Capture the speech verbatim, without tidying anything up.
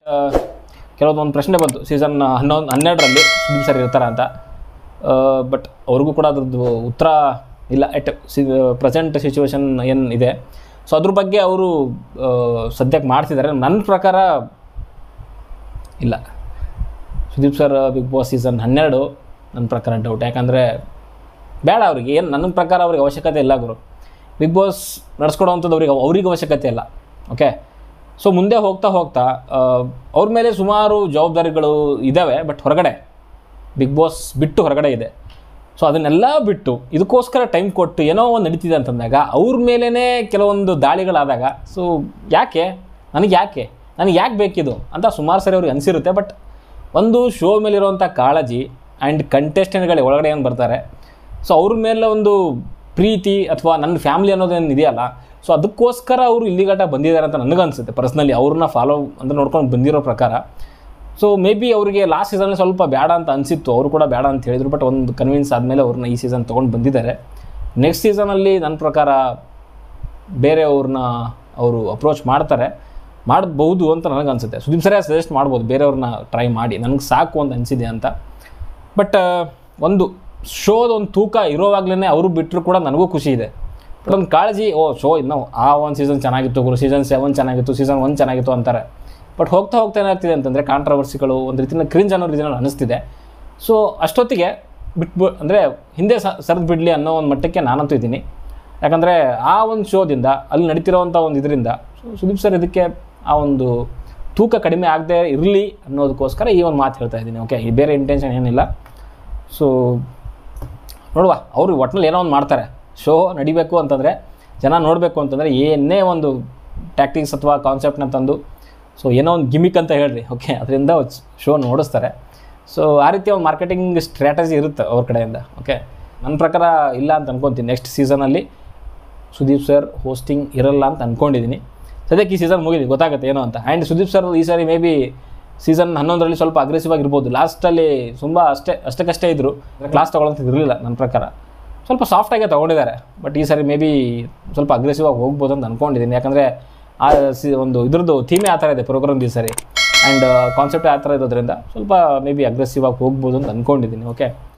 ಕೆಲವೊಂದು ಪ್ರಶ್ನೆ ಬಂತು ಸೀಸನ್ ಹನ್ನೊಂದು ಹನ್ನೆರಡರಲ್ಲಿ ಸುದೀಪ್ ಸರ್ ಇರ್ತಾರ ಅಂತ. ಬಟ್ ಅವ್ರಿಗೂ ಕೂಡ ಅದ್ರದ್ದು ಉತ್ತರ ಇಲ್ಲ ಎಟ್ ಸಿ ಪ್ರೆಸೆಂಟ್ ಸಿಚುವೇಶನ್ ಏನು ಇದೆ. ಸೊ ಅದ್ರ ಬಗ್ಗೆ ಅವರು ಸದ್ಯಕ್ಕೆ ಮಾಡ್ತಿದ್ದಾರೆ. ನನ್ನ ಪ್ರಕಾರ ಇಲ್ಲ, Sudeep sir big boss season ಹನ್ನೆರಡು ನನ್ನ ಪ್ರಕಾರ ಡೌಟ್. ಯಾಕಂದರೆ ಬೇಡ ಅವ್ರಿಗೆ, ಏನು ನನ್ನ ಪ್ರಕಾರ ಅವ್ರಿಗೆ ಅವಶ್ಯಕತೆ ಇಲ್ಲ ಗುರು. ಬಿಗ್ ಬಾಸ್ ನಡೆಸ್ಕೊಡೋವಂಥದ್ದು ಅವ್ರಿಗೆ ಅವ್ರಿಗೆ ಅವಶ್ಯಕತೆ ಇಲ್ಲ. ಓಕೆ, ಸೊ ಮುಂದೆ ಹೋಗ್ತಾ ಹೋಗ್ತಾ ಅವ್ರ ಮೇಲೆ ಸುಮಾರು ಜವಾಬ್ದಾರಿಗಳು ಇದ್ದಾವೆ. ಬಟ್ ಹೊರಗಡೆ ಬಿಗ್ ಬಾಸ್ ಬಿಟ್ಟು ಹೊರಗಡೆ ಇದೆ. ಸೊ ಅದನ್ನೆಲ್ಲ ಬಿಟ್ಟು ಇದಕ್ಕೋಸ್ಕರ ಟೈಮ್ ಕೊಟ್ಟು ಏನೋ ಒಂದು ನಡೀತಿದೆ ಅಂತಂದಾಗ ಅವ್ರ ಮೇಲೇ ಕೆಲವೊಂದು ದಾಳಿಗಳಾದಾಗ ಸೊ ಯಾಕೆ ನನಗೆ ಯಾಕೆ ನನಗೆ ಯಾಕೆ ಬೇಕಿದು ಅಂತ ಸುಮಾರು ಸರಿ ಅವ್ರಿಗೆ ಅನಿಸಿರುತ್ತೆ. ಬಟ್ ಒಂದು ಶೋ ಮೇಲಿರುವಂಥ ಕಾಳಜಿ ಆ್ಯಂಡ್ ಕಂಟೆಸ್ಟೆಂಟ್ಗಳೇ ಒಳಗಡೆ ಏನು ಬರ್ತಾರೆ, ಸೊ ಅವ್ರ ಮೇಲೆ ಒಂದು ಪ್ರೀತಿ ಅಥವಾ ನನ್ನ ಫ್ಯಾಮಿಲಿ ಅನ್ನೋದೇನು ಇದೆಯಲ್ಲ, ಸೊ ಅದಕ್ಕೋಸ್ಕರ ಅವರು ಇಲ್ಲಿಗಟ್ಟ ಬಂದಿದ್ದಾರೆ ಅಂತ ನನಗನ್ಸುತ್ತೆ ಪರ್ಸ್ನಲಿ, ಅವ್ರನ್ನ ಫಾಲೋ ಅಂದರೆ ನೋಡ್ಕೊಂಡು ಬಂದಿರೋ ಪ್ರಕಾರ. ಸೊ ಮೇ ಬಿ ಅವರಿಗೆ ಲಾಸ್ಟ್ ಸೀಸನಲ್ಲಿ ಸ್ವಲ್ಪ ಬೇಡ ಅಂತ ಅನಿಸಿತ್ತು, ಅವರು ಕೂಡ ಬೇಡ ಅಂತ ಹೇಳಿದರು. ಬಟ್ ಒಂದು ಕನ್ವಿನ್ಸ್ ಆದಮೇಲೆ ಅವ್ರನ್ನ ಈ ಸೀಸನ್ ತೊಗೊಂಡು ಬಂದಿದ್ದಾರೆ. ನೆಕ್ಸ್ಟ್ ಸೀಸನಲ್ಲಿ ನನ್ನ ಪ್ರಕಾರ ಬೇರೆ ಅವ್ರನ್ನ ಅವರು ಅಪ್ರೋಚ್ ಮಾಡ್ತಾರೆ, ಮಾಡ್ಬೋದು ಅಂತ ನನಗನ್ಸುತ್ತೆ. ಸುದೀಪ್ ಸರಿಯಾಗಿ ಸಜೆಸ್ಟ್ ಮಾಡ್ಬೋದು ಬೇರೆಯವ್ರನ್ನ ಟ್ರೈ ಮಾಡಿ, ನನಗೆ ಸಾಕು ಅಂತ ಅನಿಸಿದೆ ಅಂತ. ಬಟ್ ಒಂದು ಶೋದ ಒಂದು ತೂಕ ಇರೋವಾಗಲೇ ಅವರು ಬಿಟ್ಟರು ಕೂಡ ನನಗೂ ಖುಷಿ ಇದೆ. ಬಟ್ ಒಂದು ಕಾಳಜಿ, ಓ ಶೋ ಇನ್ನೂ ಆ ಒಂದು ಸೀಸನ್ ಚೆನ್ನಾಗಿತ್ತು ಗುರು, ಸೀಸನ್ ಸೆವೆನ್ ಚೆನ್ನಾಗಿತ್ತು, ಸೀಸನ್ ಒನ್ ಚೆನ್ನಾಗಿತ್ತು ಅಂತಾರೆ. ಬಟ್ ಹೋಗ್ತಾ ಹೋಗ್ತಾ ಏನಾಗ್ತಿದೆ ಅಂತಂದರೆ ಕಾಂಟ್ರವರ್ಸಿಗಳು ಒಂದು ರೀತಿಯ ಕ್ರಿಂಜ್ ಅನ್ನೋ ರೀತಿಯಲ್ಲಿ ಅನ್ನಿಸ್ತಿದೆ. ಸೊ ಅಷ್ಟೊತ್ತಿಗೆ ಬಿಟ್ಬು ಅಂದರೆ ಹಿಂದೆ ಸರಿದು ಬಿಡಲಿ ಅನ್ನೋ ಒಂದು ಮಟ್ಟಕ್ಕೆ ನಾನಂತೂ ಇದ್ದೀನಿ. ಯಾಕಂದರೆ ಆ ಒಂದು ಶೋದಿಂದ ಅಲ್ಲಿ ನಡೀತಿರೋವಂಥ ಒಂದು ಇದರಿಂದ ಸುದೀಪ್ ಸರ್ ಇದಕ್ಕೆ ಆ ಒಂದು ತೂಕ ಕಡಿಮೆ ಆಗದೆ ಇರಲಿ ಅನ್ನೋದಕ್ಕೋಸ್ಕರ ಈ ಒಂದು ಮಾತು ಹೇಳ್ತಾ ಇದ್ದೀನಿ. ಓಕೆ, ಈ ಬೇರೆ ಇಂಟೆನ್ಷನ್ ಏನಿಲ್ಲ. ಸೊ ನೋಡುವ, ಅವರು ಒಟ್ಟಿನಲ್ಲಿ ಏನೋ ಒಂದು ಮಾಡ್ತಾರೆ. ಶೋ ನಡಿಬೇಕು ಅಂತಂದರೆ, ಜನ ನೋಡಬೇಕು ಅಂತಂದರೆ ಏನೇ ಒಂದು ಟ್ಯಾಕ್ಟಿಕ್ಸ್ ಅಥವಾ ಕಾನ್ಸೆಪ್ಟ್ನ ತಂದು ಸೊ ಏನೋ ಒಂದು ಗಿಮಿಕ್ ಅಂತ ಹೇಳ್ರಿ, ಓಕೆ, ಅದರಿಂದ ಶೋ ನೋಡಿಸ್ತಾರೆ. ಸೊ ಆ ರೀತಿಯ ಒಂದು ಮಾರ್ಕೆಟಿಂಗ್ ಸ್ಟ್ರಾಟಜಿ ಇರುತ್ತೆ ಅವ್ರ ಕಡೆಯಿಂದ. ಓಕೆ, ನನ್ನ ಪ್ರಕಾರ ಇಲ್ಲ ಅಂತ ಅಂದ್ಕೊತೀನಿ. ನೆಕ್ಸ್ಟ್ ಸೀಸನಲ್ಲಿ ಸುದೀಪ್ ಸರ್ ಹೋಸ್ಟಿಂಗ್ ಇರಲ್ಲ ಅಂತ ಅಂದ್ಕೊಂಡಿದ್ದೀನಿ. ಸದ್ಯಕ್ಕೆ ಈ ಸೀಸನ್ ಮುಗಿದು ಗೊತ್ತಾಗುತ್ತೆ ಏನೋ ಅಂತ. ಆ್ಯಂಡ್ ಸುದೀಪ್ ಸರ್ ಈ ಸಾರಿ ಮೇ ಬಿ ಸೀಸನ್ ಹನ್ನೊಂದರಲ್ಲಿ ಸ್ವಲ್ಪ ಅಗ್ರೆಸಿವ್ ಆಗಿರ್ಬೋದು. ಲಾಸ್ಟಲ್ಲಿ ತುಂಬ ಅಷ್ಟೇ ಅಷ್ಟಕ್ಕಷ್ಟೇ ಇದ್ದರು, ಕ್ಲಾಸ್ ತೊಗೊಳ್ಳೋಂಥ ಇರಲಿಲ್ಲ ನನ್ನ ಪ್ರಕಾರ. ಸ್ವಲ್ಪ ಸಾಫ್ಟಾಗೆ ತೊಗೊಂಡಿದ್ದಾರೆ. ಬಟ್ ಈ ಸಾರಿ ಮೇ ಬಿ ಸ್ವಲ್ಪ ಅಗ್ರೆಸಿವ್ ಆಗಿ ಹೋಗ್ಬೋದು ಅಂತ ಅಂದ್ಕೊಂಡಿದ್ದೀನಿ. ಯಾಕಂದರೆ ಆ ಸಿ ಒಂದು ಇದ್ರದ್ದು ಥೀಮೇ ಆ ಥರ ಇದೆ ಪ್ರೋಗ್ರಾಮ್ ಈ ಸಾರಿ, ಆ್ಯಂಡ್ ಕಾನ್ಸೆಪ್ಟೇ ಆ ಥರ ಇರೋದ್ರಿಂದ ಸ್ವಲ್ಪ ಮೇ ಬಿ ಅಗ್ರೆಸಿವ್ ಆಗಿ ಹೋಗ್ಬೋದು ಅಂತ ಅಂದ್ಕೊಂಡಿದ್ದೀನಿ. ಓಕೆ.